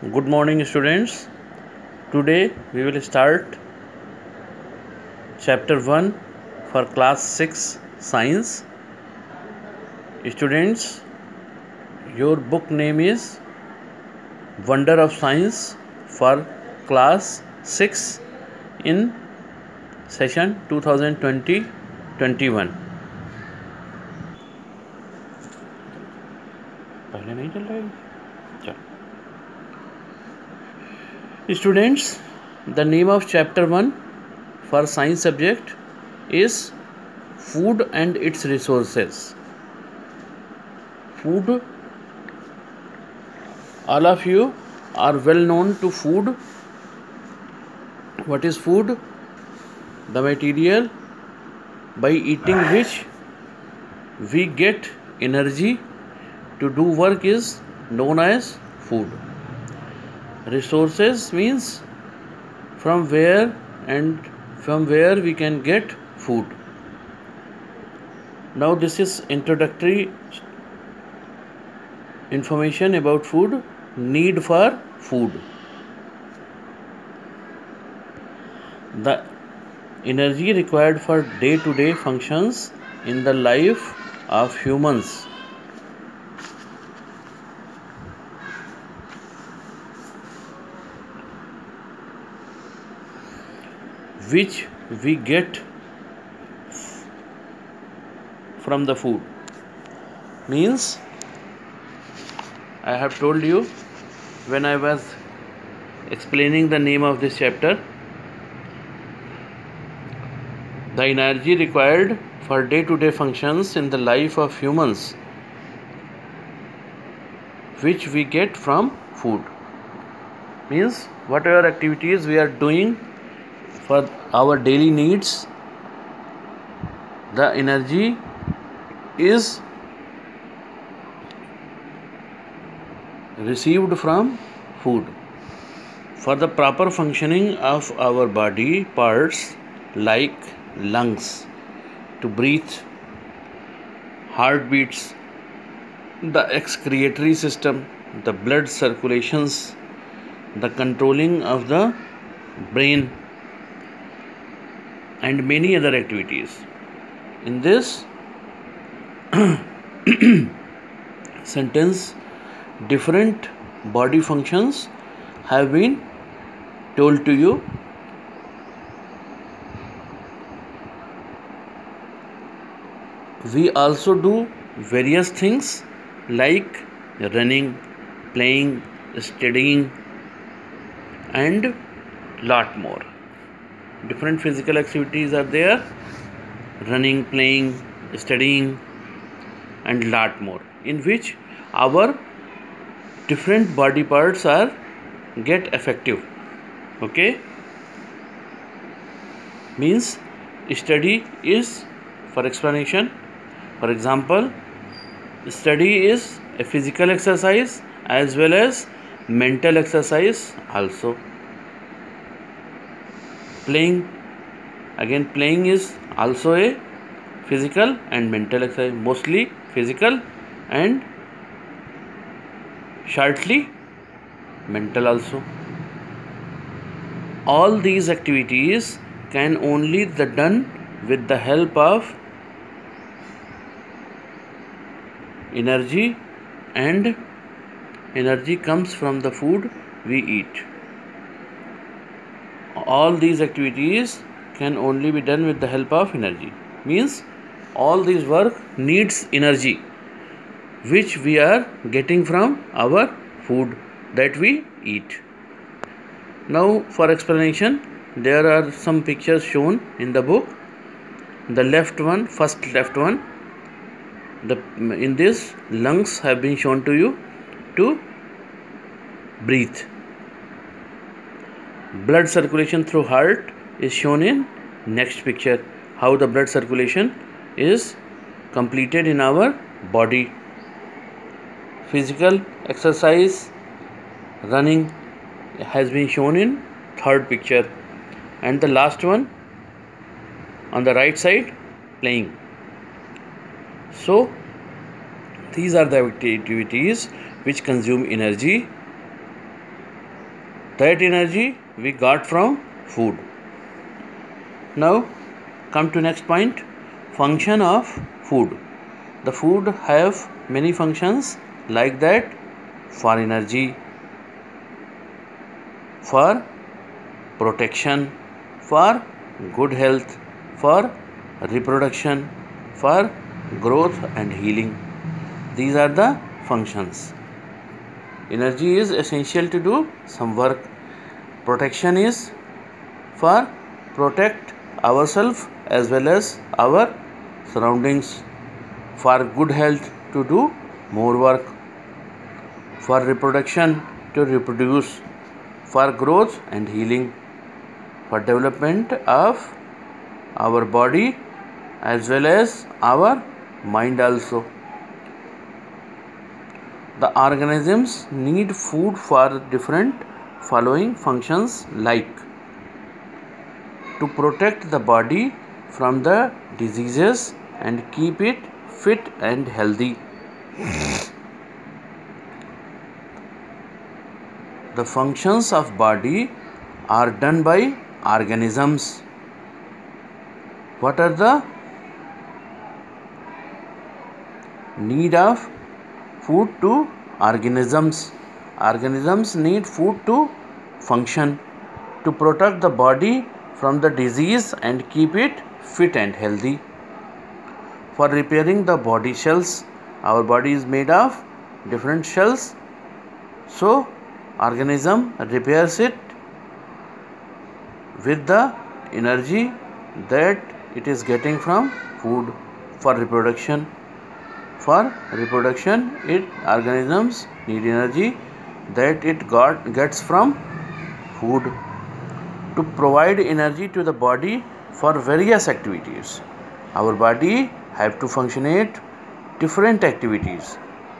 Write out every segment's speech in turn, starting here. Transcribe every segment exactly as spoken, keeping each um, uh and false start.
Good morning, students. Today we will start chapter one for class six science. Students, your book name is Wonder of Science for class six in session twenty twenty twenty-one. पहले नहीं चल रहा है चल Students, the name of chapter one for science subject is food and its resources. Food, all of you are well known to food. What is food? The material by eating which we get energy to do work is known as food. Resources means from where and from where we can get food. Now this is introductory information about food. Need for food. The energy required for day-to-day functions in the life of humans which we get from the food means I have told you when I was explaining the name of this chapter, the energy required for day-to-day functions in the life of humans which we get from food means whatever activities we are doing for our daily needs, the energy is received from food. For the proper functioning of our body parts like lungs, to breathe, heartbeats, the excretory system, the blood circulations, the controlling of the brain, and many other activities. In this sentence, different body functions have been told to you. We also do various things like running, playing, studying, and lot more. Different physical activities are there: running, playing, studying, and lot more, in which our different body parts are get effective. Okay, means study is for explanation. For example, study is a physical exercise as well as mental exercise also. Playing, again playing is also a physical and mental exercise, mostly physical and shortly mental also. All these activities can only be done with the help of energy, and energy comes from the food we eat. All these activities can only be done with the help of energy means all this work needs energy which we are getting from our food that we eat. Now for explanation, there are some pictures shown in the book. The left one, first left one, the in this lungs have been shown to you to breathe. Blood circulation through heart is shown in next picture. How the blood circulation is completed in our body. Physical exercise, running, has been shown in third picture, and the last one on the right side, playing. So these are the activities which consume energy That energy we got from food. Now come to next point, function of food. The food have many functions like that: for energy, for protection, for good health, for reproduction, for growth and healing. These are the functions. Energy is essential to do some work. Protection is for protect ourselves as well as our surroundings. For good health to do more work. For reproduction to reproduce. For growth and healing. For development of our body as well as our mind also. The organisms need food for different following functions, like to protect the body from the diseases and keep it fit and healthy. The functions of body are done by organisms. What are the need of food to organisms? Organisms need food to function, to protect the body from the disease and keep it fit and healthy. For repairing the body cells, our body is made of different cells, so organism repairs it with the energy that it is getting from food. For reproduction, for reproduction, it organisms need energy that it got gets from food. To provide energy to the body for various activities, our body have to functionate different activities.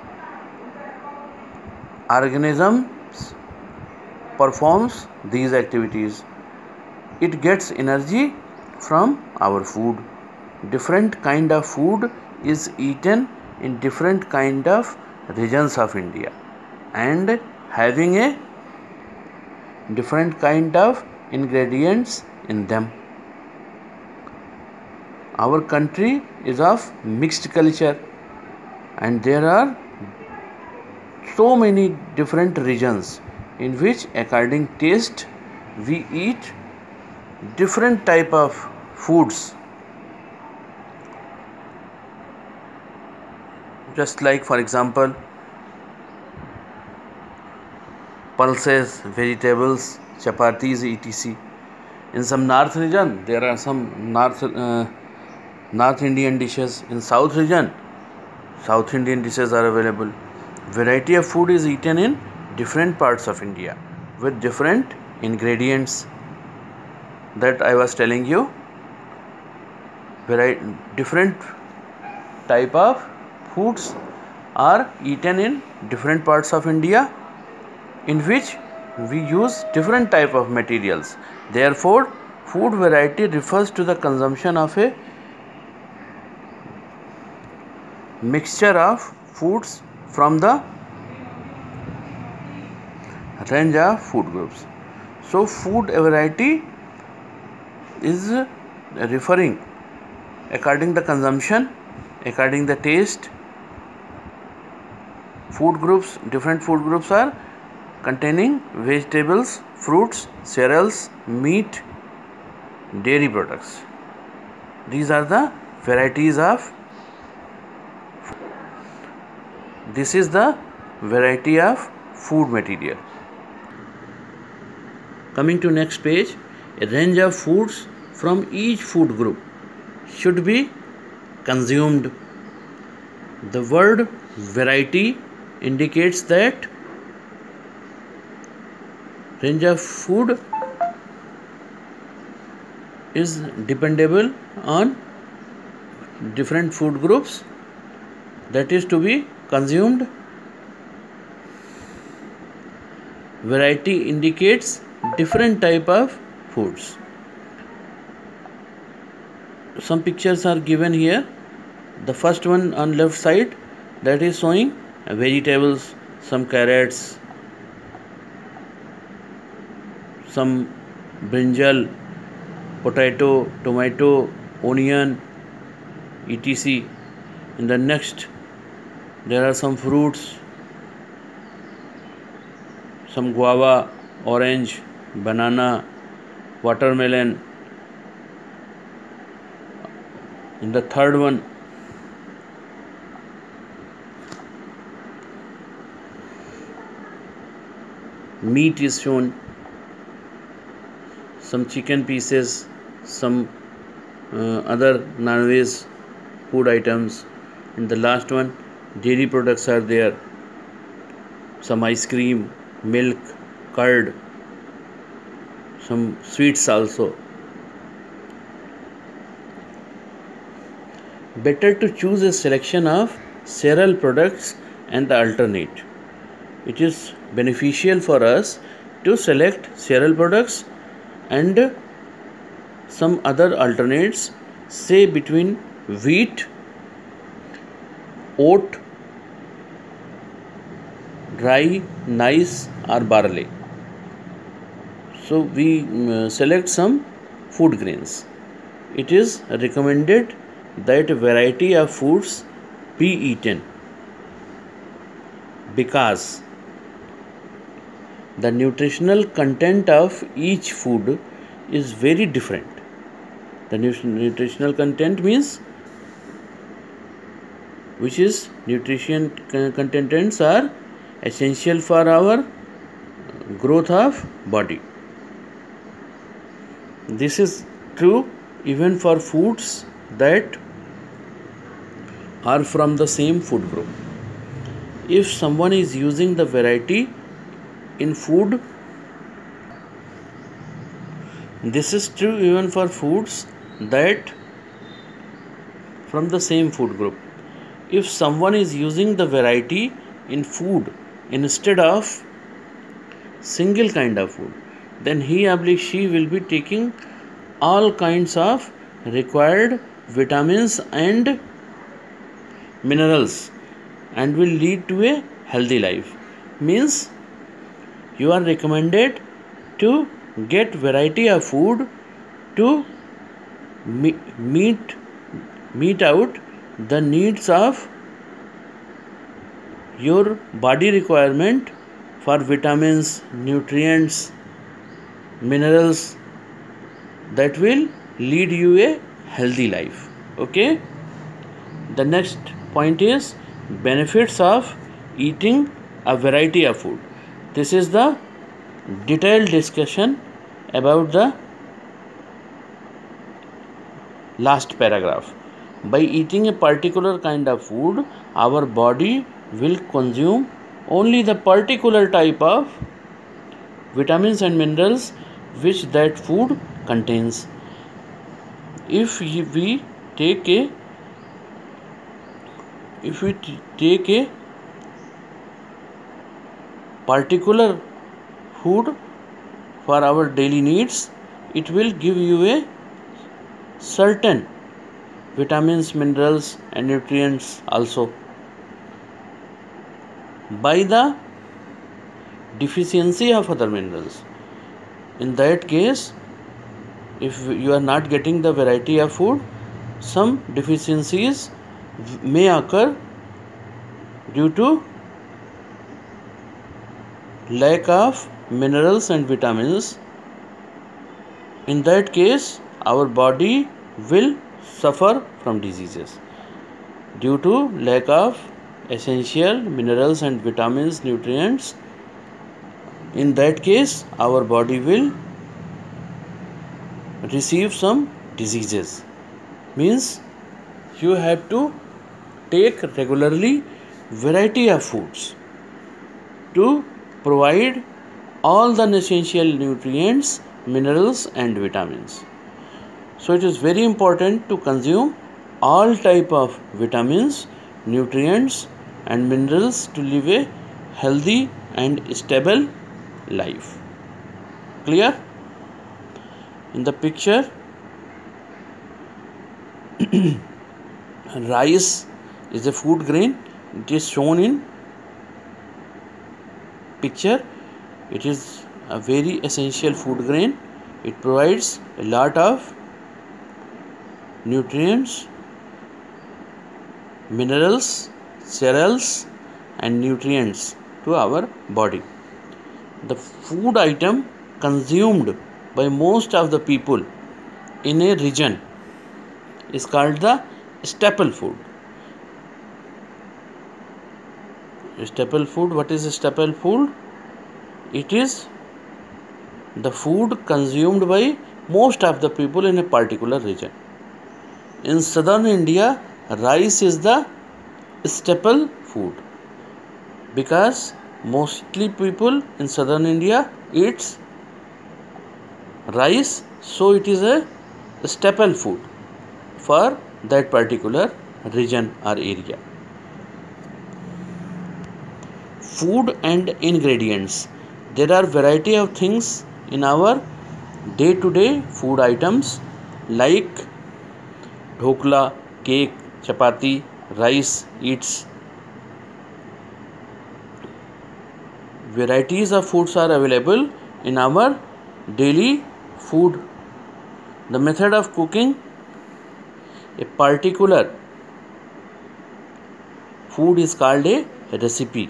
Organisms performs these activities. It gets energy from our food. Different kind of food is eaten in different kind of regions of India and having a different kind of ingredients in them. Our country is of mixed culture and there are so many different regions in which according taste we eat different type of foods. Just like for example pulses, vegetables, chapatis, et cetera. In some north region there are some north uh, North Indian dishes. In South region, South Indian dishes are available. Variety of food is eaten in different parts of India with different ingredients that I was telling you. Variety, different type of foods are eaten in different parts of India in which we use different type of materials. Therefore, food variety refers to the consumption of a mixture of foods from the range of food groups. So food variety is referring according the consumption, according the taste. Food groups, different food groups are containing vegetables, fruits, cereals, meat, dairy products. These are the varieties of This is the variety of food material. Coming to next page, a range of foods from each food group should be consumed. The word variety indicates that range of food is dependable on different food groups that is to be consumed. Variety indicates different type of foods. Some pictures are given here. The first one on left side, that is showing vegetables, some carrots, some brinjal, potato, tomato, onion, et cetera. In the next, there are some fruits, some guava, orange, banana, watermelon. In the third one, meat is shown, some chicken pieces, some uh, other non-veg food items. In the last one, dairy products are there, some ice cream, milk, curd, some sweets also. Better to choose a selection of cereal products and the alternate. It is beneficial for us to select cereal products and some other alternates, say between wheat, oat, rye, rice or barley. So we uh, select some food grains. It is recommended that a variety of foods be eaten because the nutritional content of each food is very different. The nutritional content means which is nutrition contents are essential for our growth of body. This is true even for foods that are from the same food group. If someone is using the variety in food, this is true even for foods that from the same food group. If someone is using the variety in food instead of single kind of food, then he or she will be taking all kinds of required vitamins and minerals and will lead to a healthy life. Means you are recommended to get variety of food to meet meet out the needs of your body requirement for vitamins, nutrients, minerals that will lead you a healthy life. Okay. The next point is benefits of eating a variety of food. This is the detailed discussion about the last paragraph. By eating a particular kind of food, our body will consume only the particular type of vitamins and minerals which that food contains. If we take a if we take a particular food for our daily needs, it will give you a certain vitamins, minerals and nutrients also. By the deficiency of other minerals, in that case, if you are not getting the variety of food, some deficiencies may occur due to lack of minerals and vitamins. In that case, our body will suffer from diseases due to lack of essential minerals and vitamins, nutrients. In that case, our body will receive some diseases. Means you have to take regularly variety of foods to provide all the essential nutrients, minerals and vitamins. So it is very important to consume all type of vitamins, nutrients and minerals to live a healthy and stable life. Clear? In the picture, rice is a food grain. It is shown in picture. It is a very essential food grain. It provides a lot of nutrients, minerals, cereals and nutrients to our body. The food item consumed by most of the people in a region is called the staple food. Staple food, what is staple food? It is the food consumed by most of the people in a particular region. In southern India, rice is the staple food because mostly people in southern India eats rice, so it is a staple food for that particular region or area. Food and ingredients. There are variety of things in our day-to-day food items like dhokla, cake, chapati, rice, eats. Varieties of foods are available in our daily food. The method of cooking a particular food is called a recipe.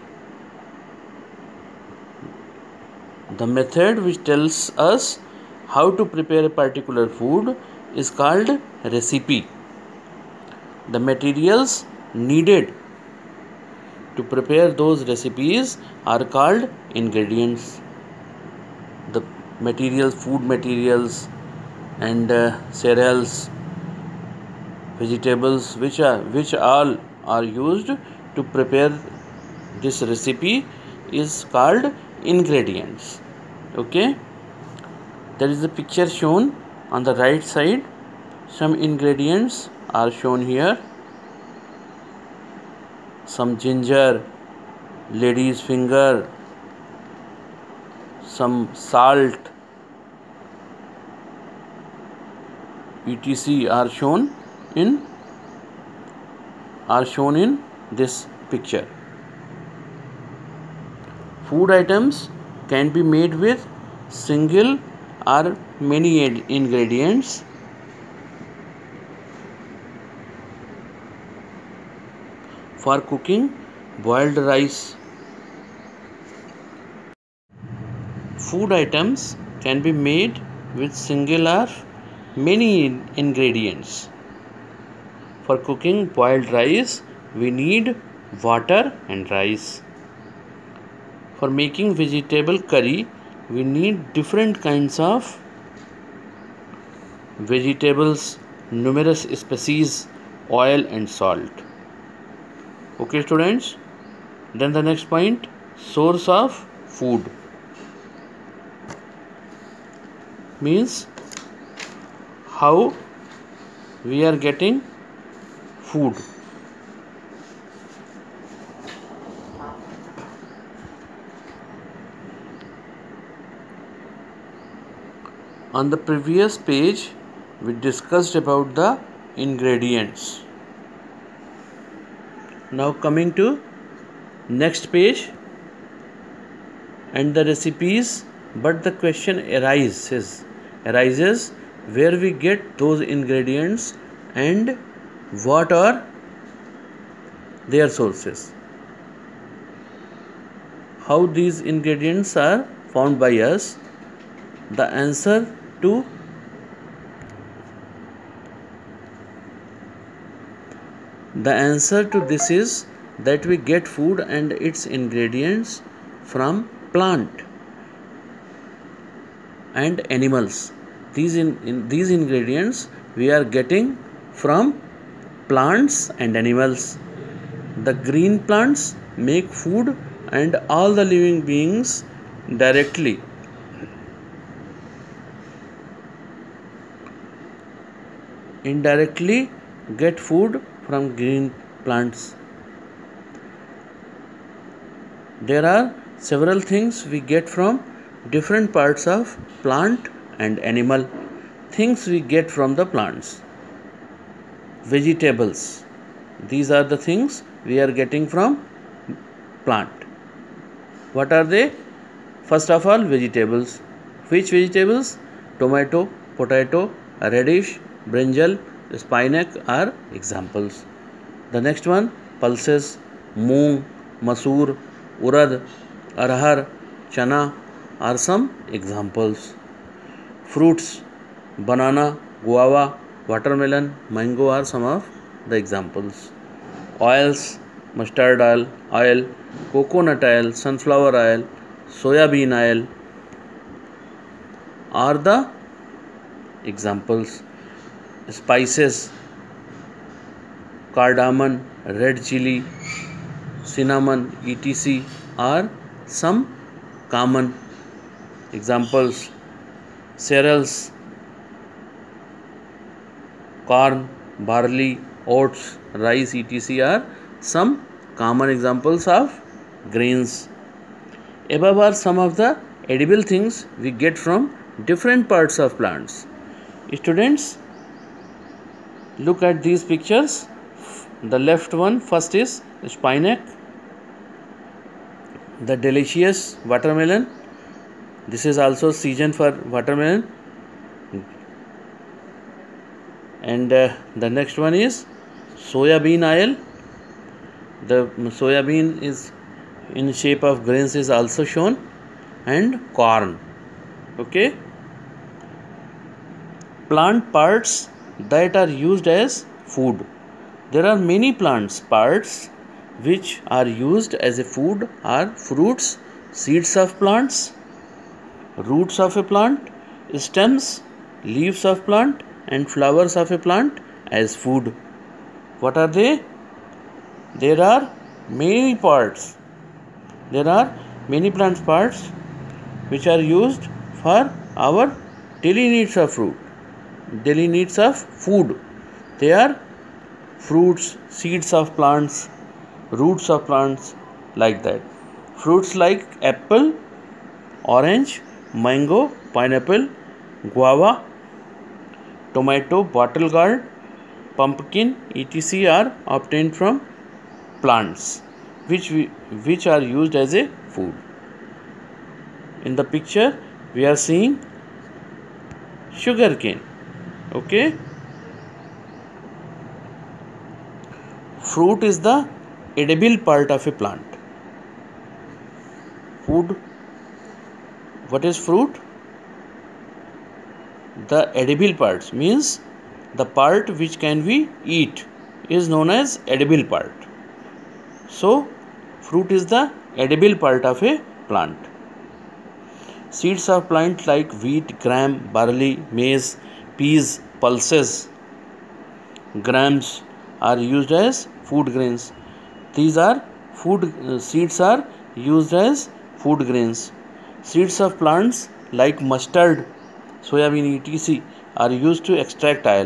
The method which tells us how to prepare a particular food is called recipe. The materials needed to prepare those recipes are called ingredients. The materials, food materials and uh, cereals, vegetables which are which all are used to prepare this recipe is called ingredients. Okay, there is a picture shown on the right side. Some ingredients are shown here. Some ginger, lady's finger, some salt, etc are shown in are shown in this picture. Food items can be made with single or many ingredients. For cooking boiled rice. Food items can be made with single or many ingredients. For cooking boiled rice, we need water and rice. For making vegetable curry, we need different kinds of vegetables, numerous species, oil and salt. Okay students, then the next point, source of food means how we are getting food. On the previous page, we discussed about the ingredients. Now coming to next page and the recipes, but the question arises, arises where we get those ingredients and what are their sources. How these ingredients are found by us. The answer to The answer to this is that we get food and its ingredients from plant and animals. These in, in these ingredients we are getting from plants and animals. The green plants make food and all the living beings directly. Indirectly get food from green plants. There are several things we get from different parts of plant and animal. Things we get from the plants. Vegetables. These are the things we are getting from plant. What are they? First of all, vegetables. Which vegetables? Tomato, potato, radish, brinjal, spinach are examples. The next one, pulses, moong, masoor, urad, arhar, chana are some examples. Fruits, banana, guava, watermelon, mango are some of the examples. Oils, mustard oil, oil, coconut oil, sunflower oil, soya bean oil are the examples. Spices, cardamom, red chili, cinnamon, et cetera are some common examples. Cereals, corn, barley, oats, rice, et cetera are some common examples of grains. Above are some of the edible things we get from different parts of plants. Students, look at these pictures. The left one first is spinach, the delicious watermelon. This is also season for watermelon. And uh, the next one is soya bean oil. The soya bean is in shape of grains is also shown, and corn. Okay. Plant parts that are used as food. There are many plants parts which are used as a food are fruits, seeds of plants, roots of a plant, stems, leaves of plant and flowers of a plant as food. What are they? There are many parts. There are many plant parts which are used for our daily needs of fruit, daily needs of food. They are fruits, seeds of plants, roots of plants, like that. Fruits like apple, orange, mango, pineapple, guava, tomato, bottle gourd, pumpkin, et cetera are obtained from plants which we, which are used as a food. In the picture we are seeing sugar cane. Okay. Fruit is the edible part of a plant. Food. What is fruit? The edible parts means the part which can we eat is known as edible part. So, fruit is the edible part of a plant. Seeds of plants like wheat, gram, barley, maize, peas, pulses, grams are used as food grains. These are food uh, seeds are used as food grains. Seeds of plants like mustard, soybean, et cetera are used to extract oil.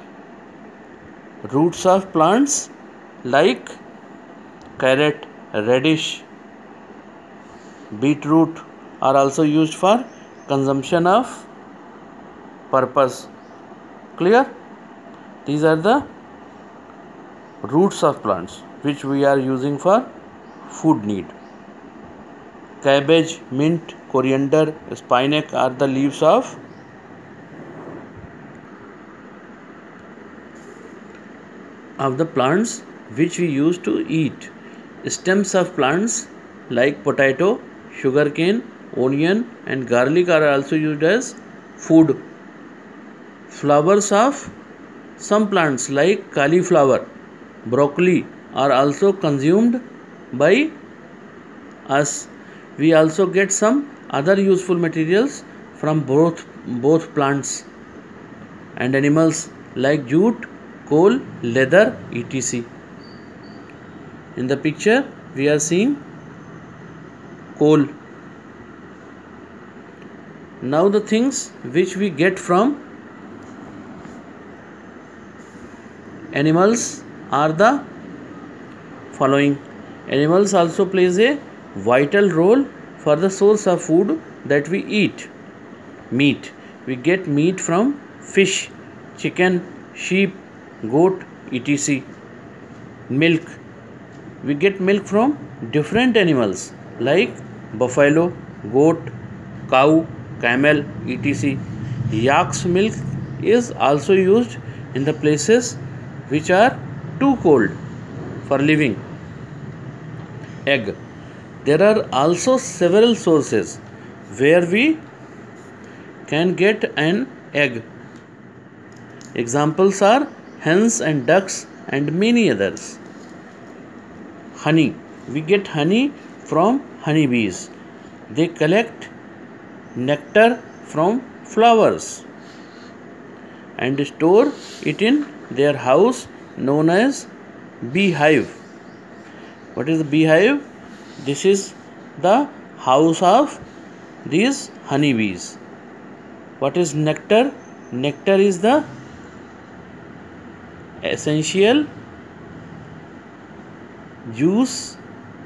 Roots of plants like carrot, radish, beetroot are also used for consumption of purpose. Clear? These are the roots of plants which we are using for food need. Cabbage, mint, coriander, spinach are the leaves of of the plants which we use to eat. Stems of plants like potato, sugarcane, onion and garlic are also used as food. Flowers of some plants like cauliflower, broccoli are also consumed by us. We also get some other useful materials from both both plants and animals like jute, coal, leather, et cetera. In the picture we are seeing coal. Now the things which we get from animals are the following. Animals also plays a vital role for the source of food that we eat. Meat. We get meat from fish, chicken, sheep, goat, et cetera. Milk. We get milk from different animals like buffalo, goat, cow, camel, et cetera. Yak's milk is also used in the places which are too cold for living. Egg. There are also several sources where we can get an egg. Examples are hens and ducks and many others. Honey. We get honey from honeybees. They collect nectar from flowers and store it in their house known as beehive. What is the beehive? This is the house of these honeybees. What is nectar? Nectar is the essential juice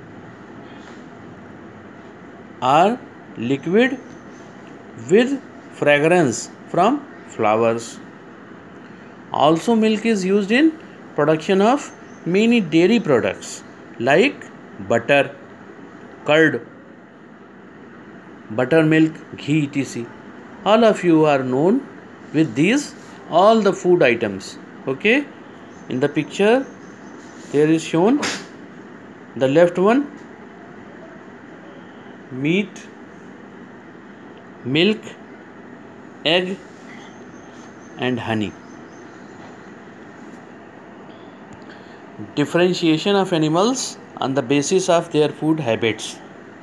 or liquid with fragrance from flowers. Also, milk is used in production of many dairy products like butter, curd, buttermilk, ghee, et cetera. All of you are known with these all the food items. Okay, in the picture there is shown the left one, meat, milk, egg and honey. Differentiation of animals on the basis of their food habits.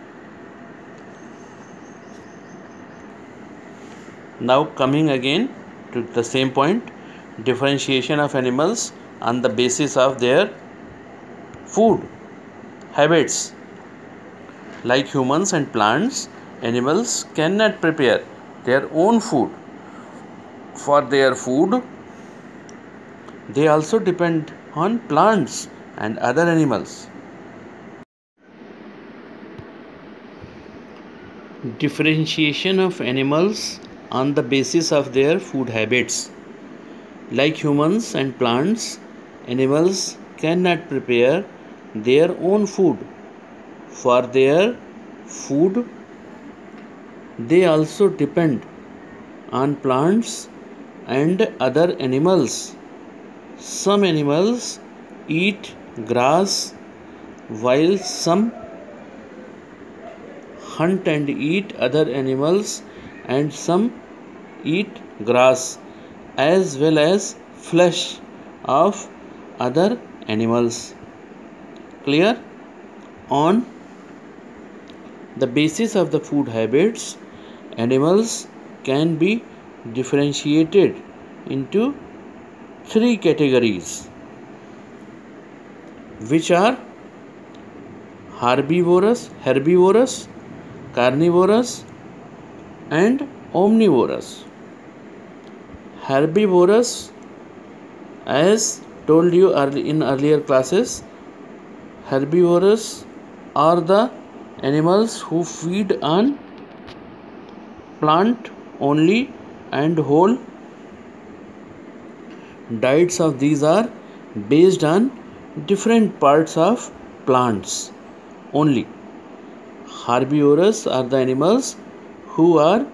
Now coming again to the same point, differentiation of animals on the basis of their food habits. Like humans and plants, animals cannot prepare their own food. For their food, they also depend on plants and other animals. Differentiation of animals on the basis of their food habits. Like humans and plants, animals cannot prepare their own food. For their food, they also depend on plants and other animals. Some animals eat grass while some hunt and eat other animals, and some eat grass as well as flesh of other animals. Clear? On the basis of the food habits, animals can be differentiated into three categories, which are herbivorous, herbivorous, carnivorous and omnivorous. Herbivorous, as told you early in earlier classes, herbivorous are the animals who feed on plant only and whole. Diets of these are based on different parts of plants only. Herbivorous are the animals who are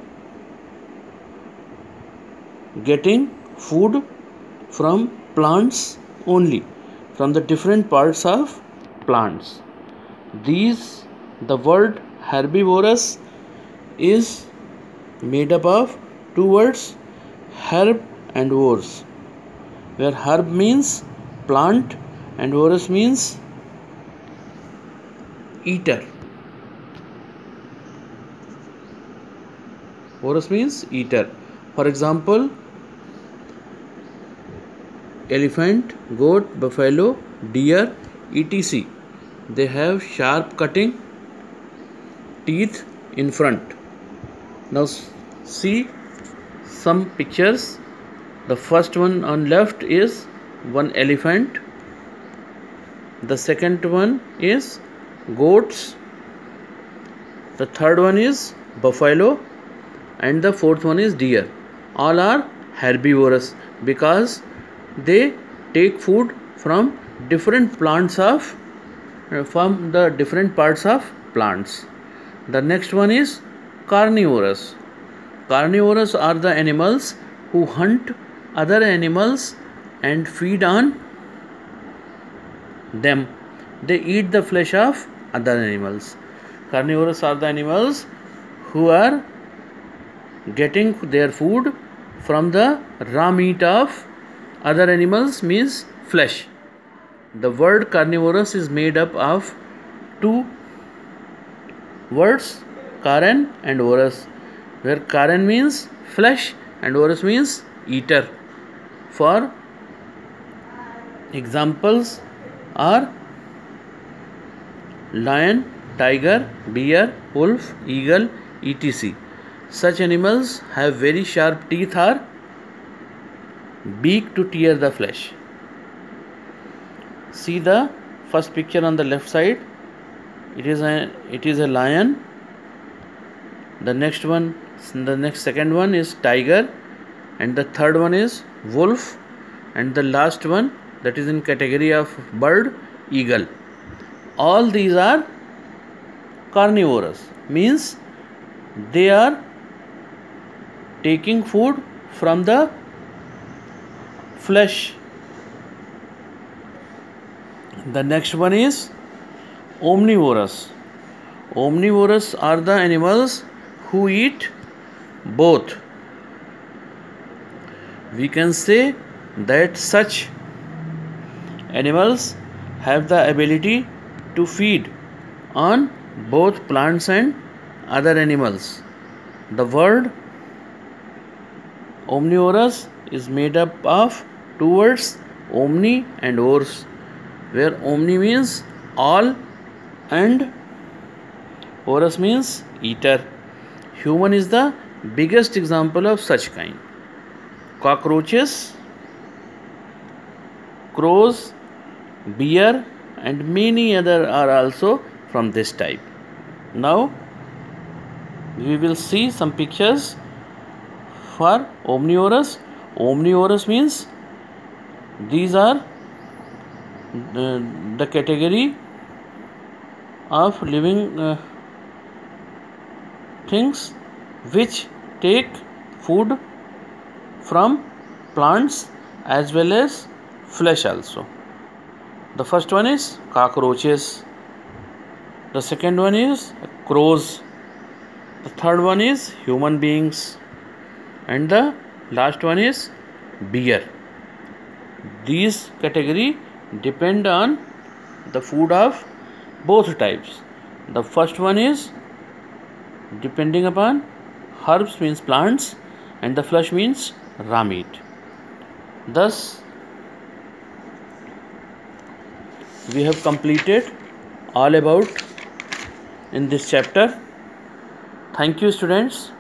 getting food from plants only, from the different parts of plants. These, the word herbivorous is made up of two words, herb and vorous, where herb means plant and vorous means eater. Vorous means eater. For example, elephant, goat, buffalo, deer, et cetera. They have sharp cutting teeth in front. Now see some pictures. The first one on left is one elephant. The second one is goats. The third one is buffalo. And the fourth one is deer. All are herbivorous because they take food from different plants of from the different parts of plants. The next one is carnivorous. Carnivorous are the animals who hunt other animals and feed on them. They eat the flesh of other animals. Carnivorous are the animals who are getting their food from the raw meat of other animals, means flesh. The word carnivorous is made up of two words, karen and vorous, where karen means flesh and vorous means eater. For examples are lion, tiger, bear, wolf, eagle, et cetera. Such animals have very sharp teeth or beak to tear the flesh. See the first picture on the left side. It is a it is a lion. The next one, the next second one is tiger, and the third one is wolf, and the last one, that is in category of bird, eagle. All these are carnivorous, means they are taking food from the flesh. The next one is omnivorous. Omnivorous are the animals who eat both. We can say that such animals have the ability to feed on both plants and other animals. The word omnivorous is made up of two words, omni and vorous, where omni means all and vorous means eater. Human is the biggest example of such kind. Cockroaches, crows, bear and many other are also from this type. Now we will see some pictures for omnivorous. Omnivorous means these are the, the category of living uh, things which take food from plants as well as flesh also. The first one is cockroaches. The second one is crows. The third one is human beings. And the last one is bear. These category depend on the food of both types. The first one is depending upon herbs, means plants, and the flesh means raw meat. Thus we have completed all about in this chapter. Thank you, students.